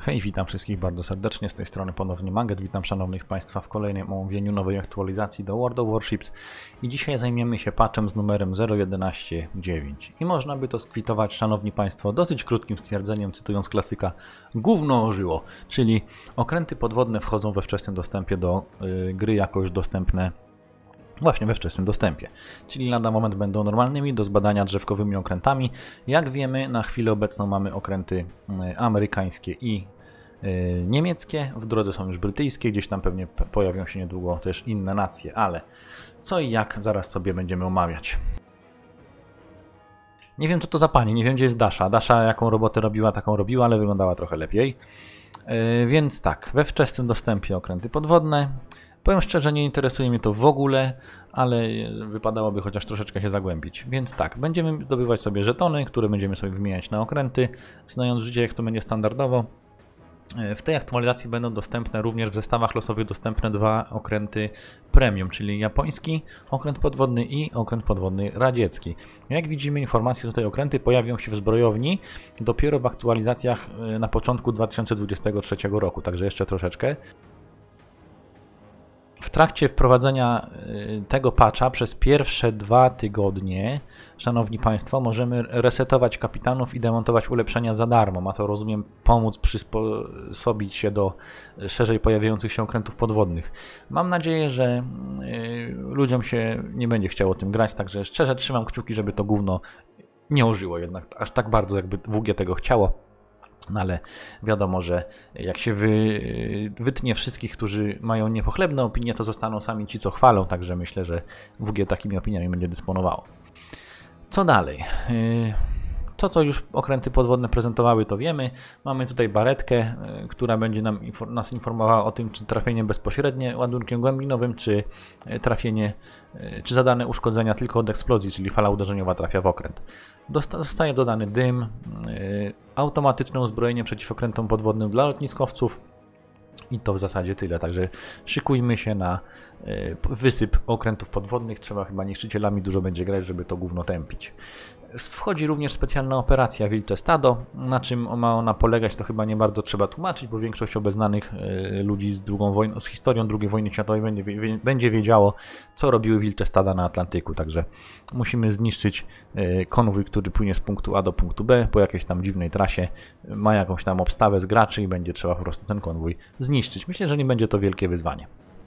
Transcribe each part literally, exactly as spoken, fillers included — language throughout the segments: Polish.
Hej, witam wszystkich bardzo serdecznie, z tej strony ponownie Manget. Witam szanownych Państwa w kolejnym omówieniu nowej aktualizacji do World of Warships i dzisiaj zajmiemy się patchem z numerem zero jedenaście dziewięć. I można by to skwitować, szanowni Państwo, dosyć krótkim stwierdzeniem, cytując klasyka: gówno ożyło, czyli okręty podwodne wchodzą we wczesnym dostępie do yy, gry jako już dostępne właśnie we wczesnym dostępie, czyli lada moment będą normalnymi do zbadania drzewkowymi okrętami. Jak wiemy, na chwilę obecną mamy okręty amerykańskie i y, niemieckie, w drodze są już brytyjskie, gdzieś tam pewnie pojawią się niedługo też inne nacje, ale co i jak zaraz sobie będziemy omawiać. Nie wiem, co to za pani, nie wiem, gdzie jest Dasha. Dasha jaką robotę robiła, taką robiła, ale wyglądała trochę lepiej. Yy, więc tak, we wczesnym dostępie okręty podwodne. Powiem szczerze, nie interesuje mnie to w ogóle, ale wypadałoby chociaż troszeczkę się zagłębić. Więc tak, będziemy zdobywać sobie żetony, które będziemy sobie wymieniać na okręty, znając życie, jak to będzie standardowo. W tej aktualizacji będą dostępne również w zestawach losowych dostępne dwa okręty premium, czyli japoński okręt podwodny i okręt podwodny radziecki. Jak widzimy, informacje, że te okręty pojawią się w zbrojowni dopiero w aktualizacjach na początku dwa tysiące dwudziestego trzeciego roku, także jeszcze troszeczkę. W trakcie wprowadzenia tego patcha przez pierwsze dwa tygodnie, szanowni Państwo, możemy resetować kapitanów i demontować ulepszenia za darmo. Ma to, rozumiem, pomóc przysposobić się do szerzej pojawiających się okrętów podwodnych. Mam nadzieję, że ludziom się nie będzie chciało tym grać, także szczerze trzymam kciuki, żeby to gówno nie ożyło jednak aż tak bardzo, jakby W G tego chciało. No ale wiadomo, że jak się wy, wytnie wszystkich, którzy mają niepochlebne opinie, to zostaną sami ci, co chwalą, także myślę, że W G takimi opiniami będzie dysponowało. Co dalej? To, co już okręty podwodne prezentowały, to wiemy. Mamy tutaj baretkę, która będzie nam, nas informowała o tym, czy trafienie bezpośrednie ładunkiem głębinowym, czy trafienie, czy zadane uszkodzenia tylko od eksplozji, czyli fala uderzeniowa trafia w okręt. Zostaje dodany dym, automatyczne uzbrojenie przeciw okrętom podwodnym dla lotniskowców i to w zasadzie tyle, także szykujmy się na wysyp okrętów podwodnych. Trzeba chyba niszczycielami dużo będzie grać, żeby to gówno tępić. Wchodzi również specjalna operacja Wilcze Stado. Na czym ma ona polegać, to chyba nie bardzo trzeba tłumaczyć, bo większość obeznanych ludzi z, drugą wojną, z historią drugiej wojny światowej będzie, będzie wiedziało, co robiły Wilcze Stada na Atlantyku. Także musimy zniszczyć konwój, który płynie z punktu A do punktu B po jakiejś tam dziwnej trasie. Ma jakąś tam obstawę z graczy i będzie trzeba po prostu ten konwój zniszczyć. Myślę, że nie będzie to wielkie wyzwanie.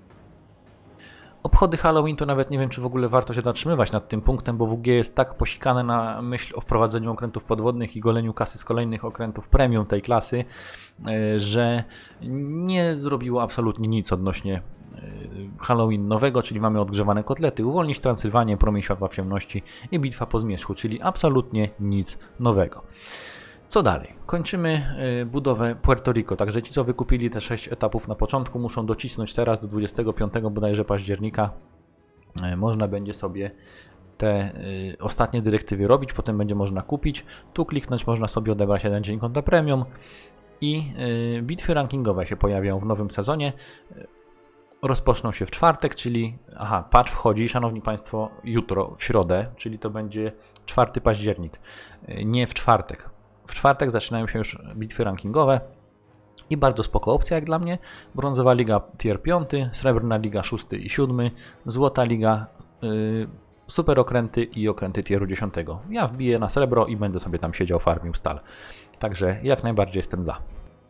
Obchody Halloween to nawet nie wiem, czy w ogóle warto się zatrzymywać nad tym punktem, bo W G jest tak posikane na myśl o wprowadzeniu okrętów podwodnych i goleniu kasy z kolejnych okrętów premium tej klasy, że nie zrobiło absolutnie nic odnośnie Halloween nowego, czyli mamy odgrzewane kotlety, uwolnić Transylwanię, promień światła w ciemności i bitwa po zmierzchu, czyli absolutnie nic nowego. Co dalej? Kończymy budowę Puerto Rico, także ci, co wykupili te sześć etapów na początku, muszą docisnąć teraz do dwudziestego piątego bodajże października. Można będzie sobie te ostatnie dyrektywy robić, potem będzie można kupić. Tu kliknąć, można sobie odebrać jeden dzień konta premium i bitwy rankingowe się pojawią w nowym sezonie. Rozpoczną się w czwartek, czyli aha, patch wchodzi, szanowni Państwo, jutro, w środę, czyli to będzie czwarty październik, nie w czwartek. W czwartek zaczynają się już bitwy rankingowe i bardzo spoko opcja jak dla mnie. Brązowa Liga tier pięć, Srebrna Liga szósty i siódmy, Złota Liga, yy, super okręty i okręty tieru dziesiątego. Ja wbiję na srebro i będę sobie tam siedział, farmił stal. Także jak najbardziej jestem za.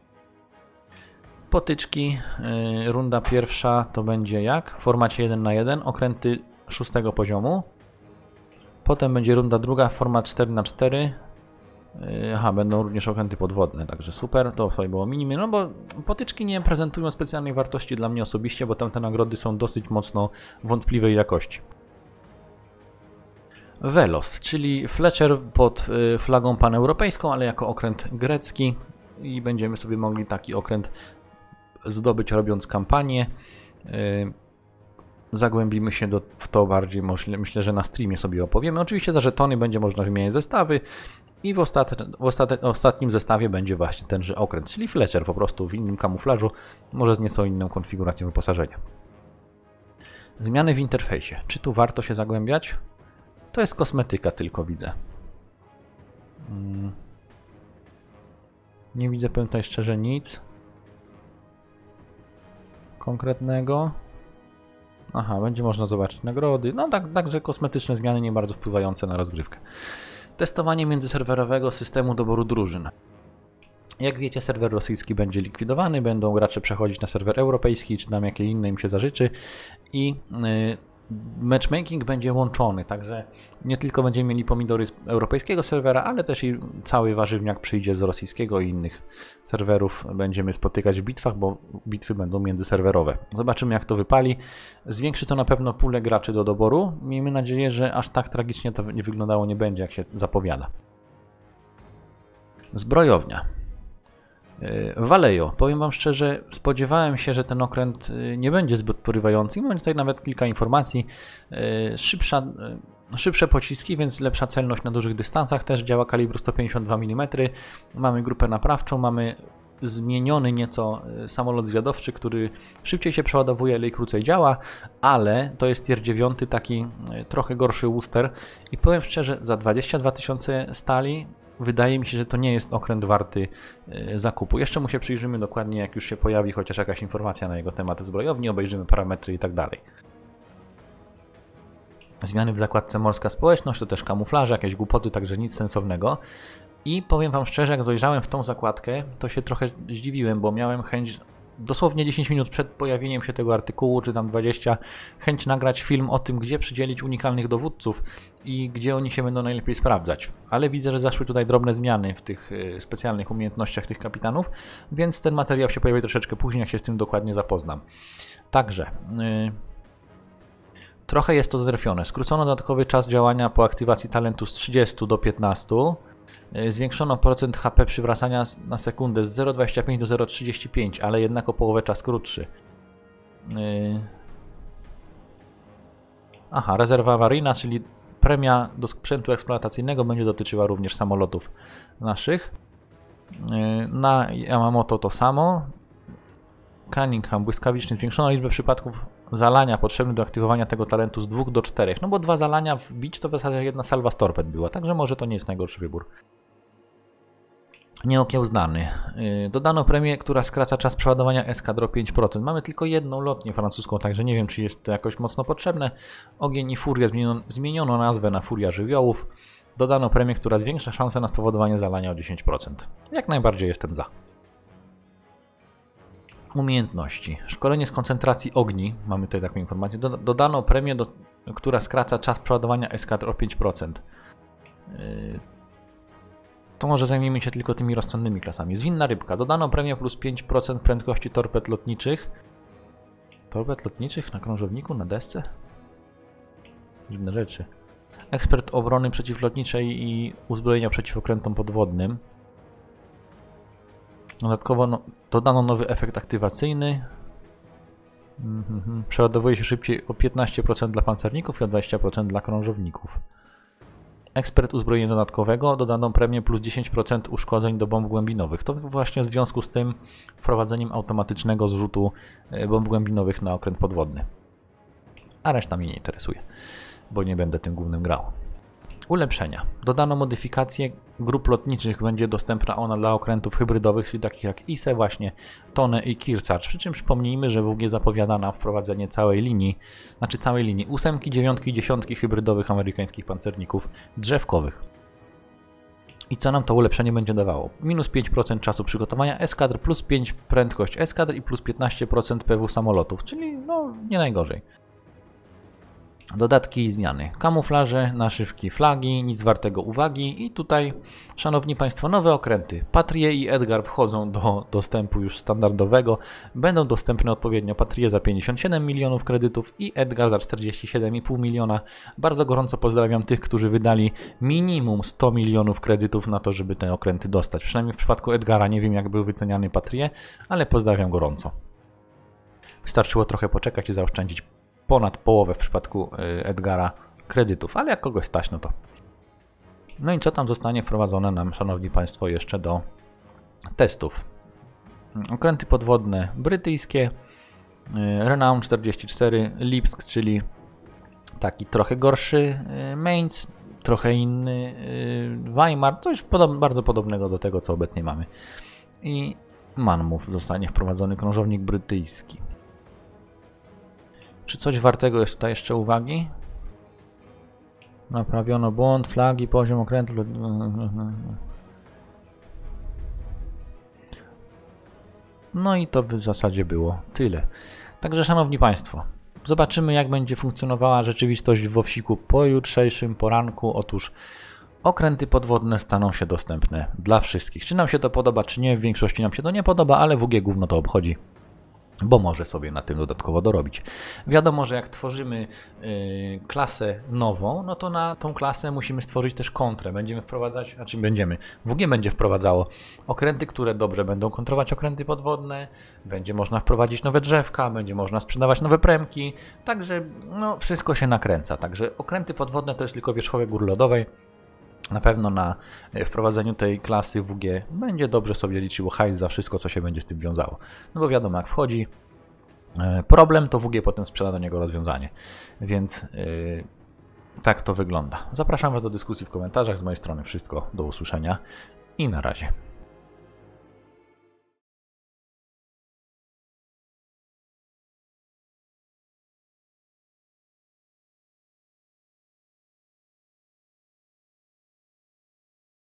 Potyczki, yy, runda pierwsza to będzie jak? W formacie jeden na jeden, okręty szóstego poziomu. Potem będzie runda druga, format cztery na cztery. Aha, będą również okręty podwodne, także super, to sobie było minimum, no bo potyczki nie prezentują specjalnej wartości dla mnie osobiście, bo tam te nagrody są dosyć mocno wątpliwej jakości. Velos, czyli Fletcher pod flagą paneuropejską, ale jako okręt grecki i będziemy sobie mogli taki okręt zdobyć robiąc kampanię. Zagłębimy się do, w to bardziej, myślę, że na streamie sobie opowiemy. Oczywiście za żetony będzie można wymieniać zestawy i w, ostat, w ostat, ostatnim zestawie będzie właśnie tenże okręt, czyli Fletcher, po prostu w innym kamuflażu, może z nieco inną konfiguracją wyposażenia. Zmiany w interfejsie. Czy tu warto się zagłębiać? To jest kosmetyka tylko, widzę. Hmm. Nie widzę, powiem tutaj szczerze, nic konkretnego. Aha, będzie można zobaczyć nagrody. No tak, także kosmetyczne zmiany, nie bardzo wpływające na rozgrywkę. Testowanie międzyserwerowego systemu doboru drużyn. Jak wiecie, serwer rosyjski będzie likwidowany, będą gracze przechodzić na serwer europejski, czy tam jakie inne im się zażyczy i yy, matchmaking będzie łączony, także nie tylko będziemy mieli pomidory z europejskiego serwera, ale też i cały warzywniak przyjdzie z rosyjskiego i innych serwerów. Będziemy spotykać w bitwach, bo bitwy będą międzyserwerowe. Zobaczymy, jak to wypali. Zwiększy to na pewno pulę graczy do doboru. Miejmy nadzieję, że aż tak tragicznie to nie wyglądało nie będzie, jak się zapowiada. Zbrojownia. Vallejo. Powiem wam szczerze, spodziewałem się, że ten okręt nie będzie zbyt porywający. Mamy tutaj nawet kilka informacji. Szybsza, szybsze pociski, więc lepsza celność na dużych dystansach. Też działa kalibru sto pięćdziesiąt dwa milimetry. Mamy grupę naprawczą, mamy zmieniony nieco samolot zwiadowczy, który szybciej się przeładowuje, ale i krócej działa, ale to jest tier dziewięć, taki trochę gorszy Worcester i powiem szczerze, za dwadzieścia dwa tysiące stali wydaje mi się, że to nie jest okręt warty zakupu. Jeszcze mu się przyjrzymy dokładnie, jak już się pojawi chociaż jakaś informacja na jego temat zbrojowni, obejrzymy parametry i tak dalej. Zmiany w zakładce Morska Społeczność, to też kamuflaże, jakieś głupoty, także nic sensownego. I powiem wam szczerze, jak zajrzałem w tą zakładkę, to się trochę zdziwiłem, bo miałem chęć dosłownie dziesięć minut przed pojawieniem się tego artykułu, czy tam dwadzieścia, chęć nagrać film o tym, gdzie przydzielić unikalnych dowódców i gdzie oni się będą najlepiej sprawdzać. Ale widzę, że zaszły tutaj drobne zmiany w tych specjalnych umiejętnościach tych kapitanów, więc ten materiał się pojawi troszeczkę później, jak się z tym dokładnie zapoznam. Także Yy... trochę jest to zerfione. Skrócono dodatkowy czas działania po aktywacji talentu z trzydziestu do piętnastu. Zwiększono procent H P przywracania na sekundę z zero przecinek dwadzieścia pięć do zero przecinek trzydzieści pięć, ale jednak o połowę czas krótszy. Aha, rezerwa awaryjna, czyli premia do sprzętu eksploatacyjnego będzie dotyczyła również samolotów naszych. Na Yamamoto to samo. Cunningham błyskawicznie zwiększono liczbę przypadków zalania potrzebnych do aktywowania tego talentu z dwóch do czterech. No bo dwa zalania wbić to w zasadzie jedna salwa z torped była, także może to nie jest najgorszy wybór. Nieokiełznany. Dodano premię, która skraca czas przeładowania eskadr o pięć procent. Mamy tylko jedną lotnię francuską, także nie wiem, czy jest to jakoś mocno potrzebne. Ogień i furia, zmieniono, zmieniono nazwę na furia żywiołów. Dodano premię, która zwiększa szanse na spowodowanie zalania o dziesięć procent. Jak najbardziej jestem za. Umiejętności. Szkolenie z koncentracji ogni. Mamy tutaj taką informację. Dodano premię, do, która skraca czas przeładowania eskadr o pięć procent. Yy, to może zajmiemy się tylko tymi rozsądnymi klasami. Zwinna rybka. Dodano premię plus pięć procent prędkości torped lotniczych. Torped lotniczych na krążowniku, na desce? Dziwne rzeczy. Ekspert obrony przeciwlotniczej i uzbrojenia przeciw okrętom podwodnym. Dodatkowo no, dodano nowy efekt aktywacyjny. Mm-hmm. Przeładowuje się szybciej o piętnaście procent dla pancerników i o dwadzieścia procent dla krążowników. Ekspert uzbrojenia dodatkowego. Dodano premię plus dziesięć procent uszkodzeń do bomb głębinowych. To właśnie w związku z tym wprowadzeniem automatycznego zrzutu bomb głębinowych na okręt podwodny. A reszta mnie nie interesuje, bo nie będę tym głównym grał. Ulepszenia. Dodano modyfikację grup lotniczych, będzie dostępna ona dla okrętów hybrydowych, czyli takich jak I S E, właśnie Tone i Kearsarge. Przy czym przypomnijmy, że W G zapowiada nam wprowadzenie całej linii, znaczy całej linii ósemki, dziewiątki i dziesiątki hybrydowych amerykańskich pancerników drzewkowych. I co nam to ulepszenie będzie dawało? Minus pięć procent czasu przygotowania eskadr, plus pięć procent prędkość eskadr i plus piętnaście procent P W samolotów, czyli no nie najgorzej. Dodatki i zmiany. Kamuflaże, naszywki, flagi, nic wartego uwagi i tutaj, szanowni państwo, nowe okręty. Patrie i Edgar wchodzą do dostępu już standardowego. Będą dostępne odpowiednio Patrie za pięćdziesiąt siedem milionów kredytów i Edgar za czterdzieści siedem i pół miliona. Bardzo gorąco pozdrawiam tych, którzy wydali minimum sto milionów kredytów na to, żeby te okręty dostać. Przynajmniej w przypadku Edgara nie wiem, jak był wyceniany Patrie, ale pozdrawiam gorąco. Wystarczyło trochę poczekać i zaoszczędzić ponad połowę w przypadku Edgara kredytów, ale jak kogoś stać, no to. No i co tam zostanie wprowadzone nam, szanowni państwo, jeszcze do testów? Okręty podwodne brytyjskie, Renown czterdzieści cztery, Lipsk, czyli taki trochę gorszy Mainz, trochę inny Weimar, coś podob bardzo podobnego do tego, co obecnie mamy. i Monmouth zostanie wprowadzony, krążownik brytyjski. Czy coś wartego jest tutaj jeszcze uwagi? Naprawiono błąd, flagi, poziom okrętu. No i to w zasadzie było tyle. Także szanowni Państwo, zobaczymy jak będzie funkcjonowała rzeczywistość w Owsiku po jutrzejszym poranku. Otóż okręty podwodne staną się dostępne dla wszystkich. Czy nam się to podoba, czy nie, w większości nam się to nie podoba, ale W G gówno to obchodzi, bo może sobie na tym dodatkowo dorobić. Wiadomo, że jak tworzymy yy, klasę nową, no to na tą klasę musimy stworzyć też kontrę. Będziemy wprowadzać, a czym będziemy? W G będzie wprowadzało okręty, które dobrze będą kontrować okręty podwodne, będzie można wprowadzić nowe drzewka, będzie można sprzedawać nowe premki, także no, wszystko się nakręca. Także okręty podwodne to jest tylko wierzchołek góry lodowej. Na pewno na wprowadzeniu tej klasy W G będzie dobrze sobie liczyło hajs za wszystko, co się będzie z tym wiązało. No bo wiadomo, jak wchodzi problem, to W G potem sprzeda do niego rozwiązanie. Więc yy, tak to wygląda. Zapraszam Was do dyskusji w komentarzach. Z mojej strony wszystko. Do usłyszenia i na razie.